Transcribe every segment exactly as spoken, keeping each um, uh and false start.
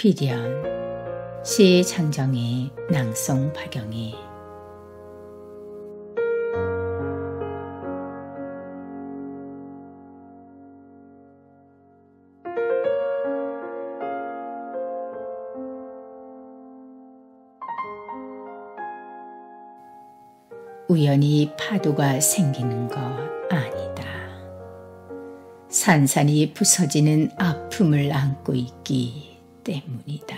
필연 시 장정희, 낭송 박영희. 우연히 파도가 생기는 것 아니다. 산산이 부서지는 아픔을 안고 있기 때문이다.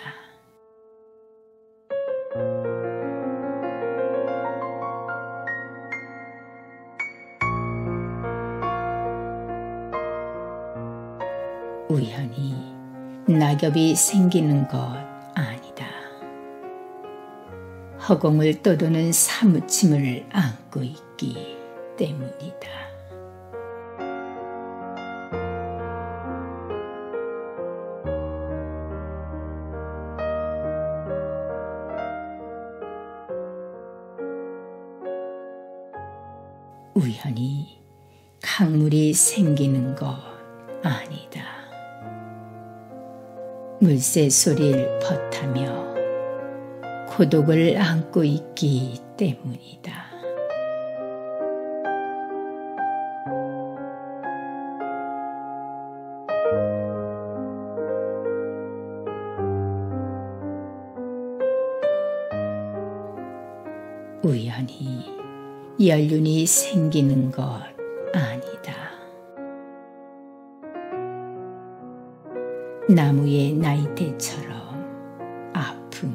우연히 낙엽이 생기는 것 아니다. 허공을 떠도는 사무침을 안고 있기 때문이다. 우연히 강물이 생기는 것 아니다. 물새 소리를 벗하며 고독을 안고 있기 때문이다. 우연히 연륜이 생기는 것 아니다. 나무의 나이테처럼 아픔,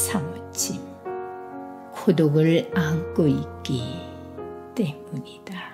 사무침, 고독을 안고 있기 때문이다.